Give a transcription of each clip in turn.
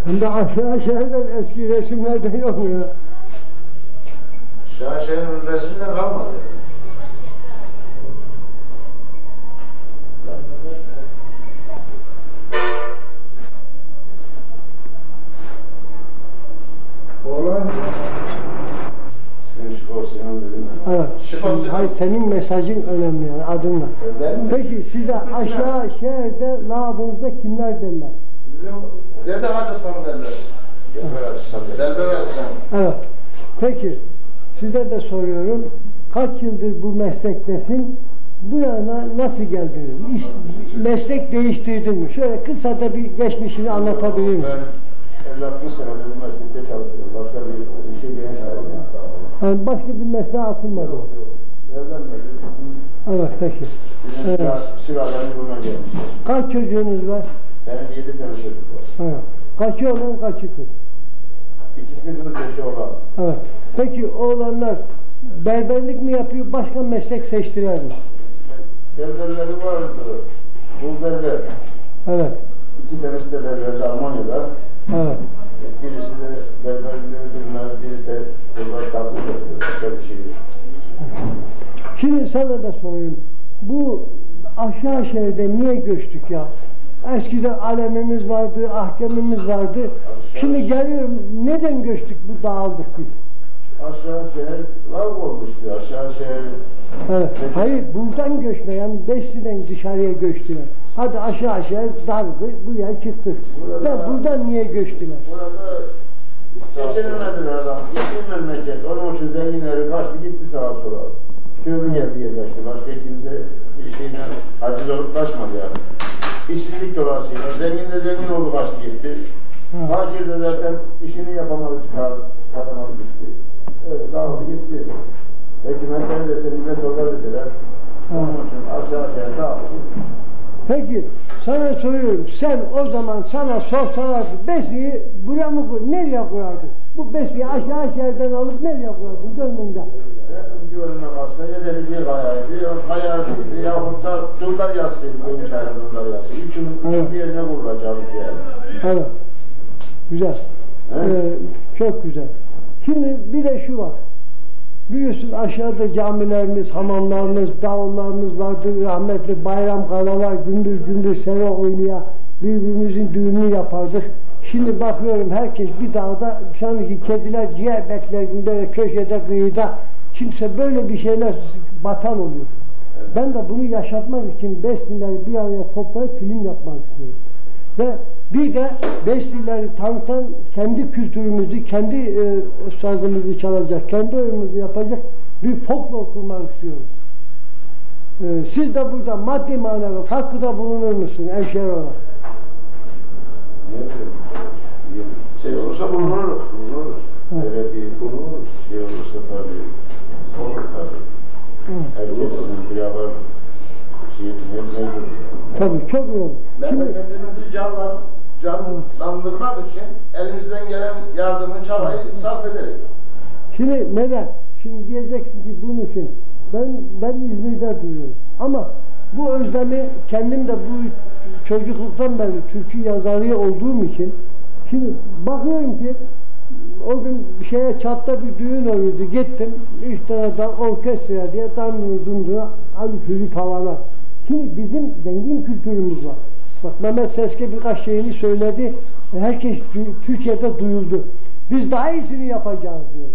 Hem de aşağı şehirden eski resimlerden yok mu ya? Aşağı şehrin resminde kalmadı. Oğlan. Senin Şıkor Sinan dedin mi? Evet. Hayır, senin mesajın önemli yani adınla. Peki size aşağı şehirde lavabonuzda kimler derler? Dede Hacısan derler. Delber Hacısan. Delber Hacısan. Evet. Peki size de soruyorum. Kaç yıldır bu meslektesin? Bu yana nasıl geldiniz? Meslek değiştirdin mi? Şöyle kısa da bir geçmişini anlatabilir misin? Ben 50-60 senedir bu meslekte çalışıyorum. Başka bir şey değişmedim. Yani başka bir mesleğe atılmadı. Evlenmedim. Evet, peki. Bizim sülalemiz buna gelmiştir. Kaç çocuğunuz var? Benim 7 tane çocuk var. Evet. Kaçı oğlan, kaçı kız? İkisi kız, beşi oğlan. Evet. Peki oğlanlar berberlik mi yapıyor, başka meslek seçtiler mi? Berberleri vardı. Bu berber. Evet. 2 tanesi de berberci Almanya'da. Evet. Birisi de berberliğini bilmez, birisi de burada tatlı yapıyor. Başka bir şey yok. Şimdi sana da sorayım. Bu aşağı şehirde niye göçtük ya? Eskiden alemimiz vardı, ahkamımız vardı. Şimdi geliyorum, neden göçtük, bu dağıldık biz? Aşağı şehir lav olmuştu, aşağı şehir. Evet. Hayır, buradan göçme, yani Besli'den dışarıya göçtüler. Hadi aşağı dardı, buraya çıktık. Buradan niye göçtüler? Burada geçinemediler adam, yetim memleket. Onun için zenginleri kaçtı gitti sağa sola. Köylü geldi yerleşti, başka kimse bir şeyden aciz olup kaçmadı yani. İşsizlik dolayısıyla, zengin de zengin oldu kaçtı gitti. Fakir de zaten işini yapamadı, çıkaramadı gitti. Öyle dağıldı gitti. Hükümetleri de millet orada dediler. Onun için aşağı dağıldı. Peki, sana soruyorum, sen o zaman sana sorsalardı, Besli'yi buraya mı koy, nereye koyardın? Bu Besli'yi aşağı şehirden alıp nereye koyardın gönlünde? Benim gönlüme kalsa yedeli bir kayaydı, kayardıydı, yahut da dullar yazsaydı, benim şehir dullar yazsaydı. Üçün bir yerine vurulacağım yani. Evet, güzel, çok güzel. Şimdi bir de şu var, biliyorsun aşağıda camilerimiz, hamamlarımız, davullarımız vardı, rahmetli bayram kalalar, gündüz gündüz sene oynaya, birbirimizin düğününü yapardık. Şimdi bakıyorum herkes bir dağda, sanki kediler ciğer bekler gibi böyle köşede, kıyıda, kimse böyle bir şeyler batan oluyor. Evet. Ben de bunu yaşatmak için Beslileri bir araya toplayıp film yapmak istiyorum. Ve bir de Beslileri tanıtan, kendi kültürümüzü, kendi sazımızı çalacak, kendi oyunumuzu yapacak bir folklor kurmak istiyoruz. Siz de burada maddi manevi katkıda bulunur musunuz hemşehri olarak? Şey olursa bulunuruz. Öyle bir bulunur, şey olursa tabii, olur tabii. Herkesin bir haber mevcut. Tabii, çok iyi olur. Memleketimizi canlandırmak için elimizden gelen yardımı, çabayı sarf ederiz. Şimdi neden? Şimdi diyeceksin ki bunun için ben İzmir'de duruyorum. Ama bu özlemi kendim de bu çocukluktan beri türkü yazarı olduğum için şimdi bakıyorum ki o gün çatta bir düğün oluyordu. Gittim. 3 tane da orkestra diye damlını dumduğu müzik havalar. Şimdi bizim zengin kültürümüz var. Bak Mehmet Seske birkaç şeyini söyledi. Herkes Türkiye'de duyuldu. Biz daha iyisini yapacağız diyor.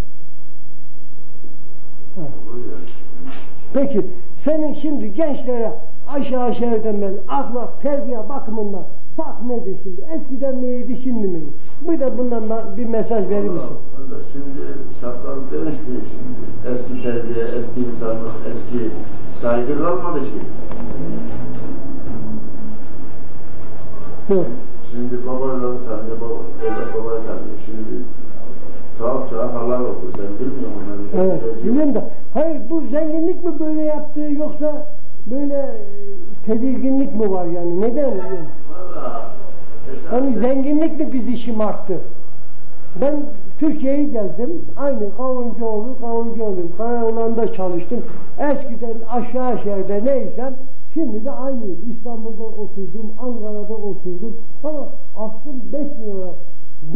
Peki senin şimdi gençlere aşağı şehirden beri ahlak, terbiye bakımından fark nedir şimdi? Eskiden neydi, şimdi mi? Bir de bundan bir mesaj verir misin? Şimdi şartlar değişti. Şimdi eski terbiye, eski insanlık, eski saygı kalmadı ki. Yok. Şimdi babaları tanıyor, evlat babayı tanıyor. Şimdi tuhaf haller okur, sen bilmiyor musun? Evet, biliyorum da. Hayır, bu zenginlik mi böyle yaptı, yoksa böyle tedirginlik mi var yani? Neden? Valla. Hani zenginlik mi bizi şımarttı? Ben Türkiye'yi gezdim, aynı Kavuncuoğlu, Karaoğlan'da çalıştım. Eskiden aşağı şehirde neysem, şimdi de aynı. İstanbul'da oturdum, Ankara'da oturdum. Ama aslım 5 lira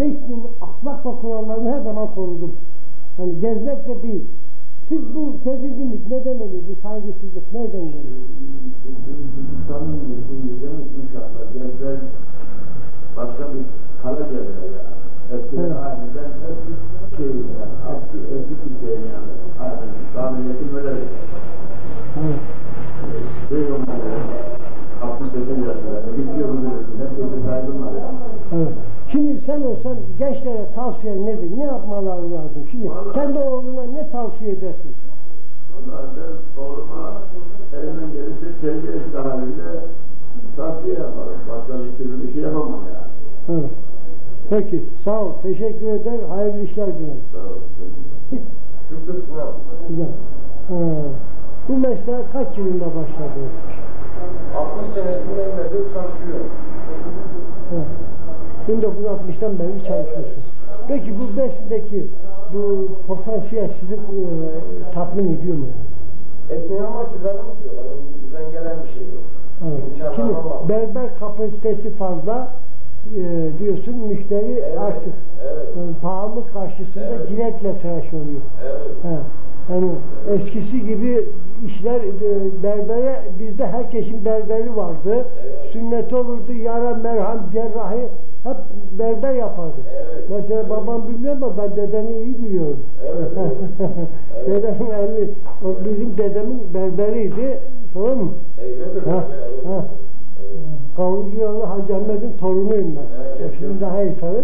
Avrupa kurallarını her zaman korudum. Yani gezmekle değil. Siz bu tedirginlik neden oluyor? Bu saygısızlık nereden geliyor? İnsanın yüzünün inşaatlar, gençler başka bir kara gelirler ya. Eskiden aniden hep şey yani, eski bir şey yani. Aynen, tahminiyetim öyle. Evet. Şey olmalı, 68 yaşlarında, bitiyor mu diyorsun, hep öyle kaydım var ya. Evet. Şimdi sen olsan gençlere tavsiyen nedir? Ne yapmaları lazım? Şimdi Vallahi, kendi oğluna ne tavsiye edersin? vallahi ben oğluma elimden gelirse terbiyesiz haliyle tavsiye yaparım. Başka bir türlü bir şey yapamam yani. Evet. Peki, sağ ol. Teşekkür ederim. Hayırlı işler dilerim. Sağ ol. Şükür sınav. Güzel. Bu mesleğe kaç yılında başladınız? 60 senesinden beri çalışıyorum. Evet. 1960'tan beri çalışıyorsunuz. Peki bu meslekteki bu potansiyel sizi tatmin ediyor mu? Etmiyor ama güzel diyorlar. Bizden gelen bir şey yok. Evet. Şimdi berber kapasitesi fazla diyorsun, müşteri Evet, artık evet. pahalı karşısında Evet. ciletle tıraş oluyor. Evet. Evet. Yani eskisi gibi işler berbere, bizde herkesin berberi vardı. Evet. Sünneti olurdu, yara, merhem, cerrahi hep berber yapardı. Evet. Mesela babam bilmiyor ama ben dedeni iyi biliyorum. Evet, evet. Dedemin eli, o bizim dedemin berberiydi. Tamam mı? Evet. Ha, ha. Kavuncu yolu Hacı Ahmet'in torunuyum ben. Evet. Şimdi daha iyi tabii.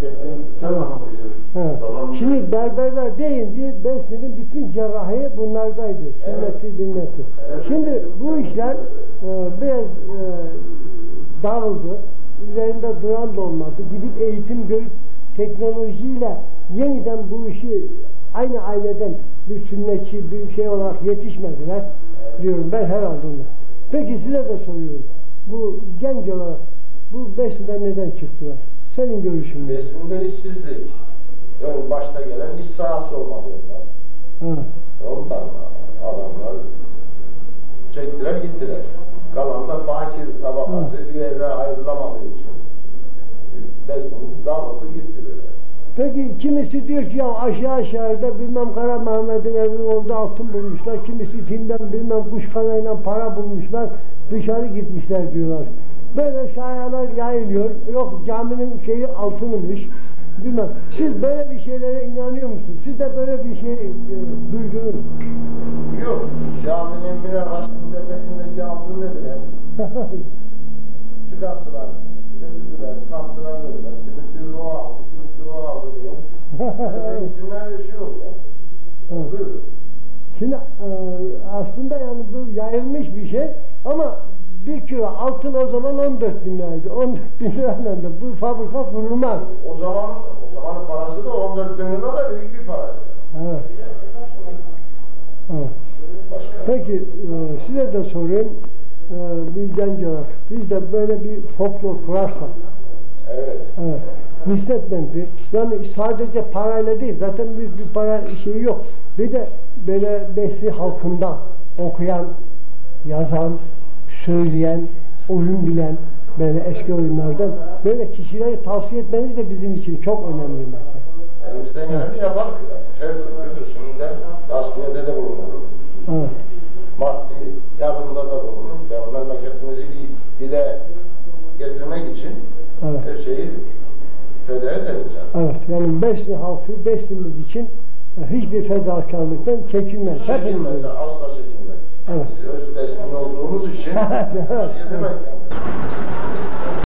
Evet. Şimdi berberler deyince Besni'nin bütün cerrahi bunlardaydı. Sünneti, bünneti. Şimdi bu işler biraz dağıldı. Üzerinde duran da olmadı. Gidip eğitim görüp teknolojiyle yeniden bu işi aynı aileden bir sünnetçi, bir şey olarak yetişmediler diyorum ben herhalde. Peki size de soruyorum. Bu genç olarak bu Besni'den neden çıktılar? Senin görüşün ne? Besinde işsizlik. Yani başta gelen iş sahası olmalı onlar. Evet. Ondan adamlar çektiler gittiler. Kalan da fakir tabakası üyeler ayrılamadığı için. Besinde dağıldı gitti böyle. Peki kimisi diyor ki ya aşağıda bilmem Kara Mehmet'in evinin orada altın bulmuşlar. Kimisi Çin'den bilmem kuş kanayla para bulmuşlar. Dışarı gitmişler diyorlar. Böyle şayalar yayılıyor. Yok caminin şeyi altınmış. Bilmem. Siz böyle bir şeylere inanıyor musunuz? Siz de böyle bir şey duydunuz. Yok. Caminin minarasının tepesindeki altın dediler. Çıkarttılar. Dediler. Sattılar dediler. Kimisi o aldı. Kimisi o aldı diye. Eğitimler bir şey yok ya. Evet. Buyurun. Şimdi aslında yani bu yayılmış bir şey ama bir kilo altın o zaman 14 bin liraydı. 14 bin lirayla da bu fabrika kurulmaz. O zamanın parası da 14 bin lira da büyük bir paraydı. Evet. Evet. Başka. Peki size de sorayım bir genç olarak. Biz de böyle bir folklor kurarsak. Evet. Evet. Nispetmendi. Yani sadece parayla değil. Zaten bir para şeyi yok. Bir de böyle Besni halkından okuyan, yazan, söyleyen, oyun bilen böyle eski oyunlardan böyle kişileri tavsiye etmeniz de bizim için çok önemli bir mesele. Elimizden geleni yaparız. Her türlü üstünde tasfiyede de bulunuruz. Evet. Maddi yardımda da bulunuruz. Yani memleketimizi bir dile getirmek için Evet. her şeyi feda ederiz. Yani. Evet. Yani Besni halkı, Besni'miz için hiçbir fedakarlıktan çekinmez. Hepimiz Çekinmez, öyle. asla çekinmez. Evet. Biz öz besmin olduğumuz için bir şey demek yani.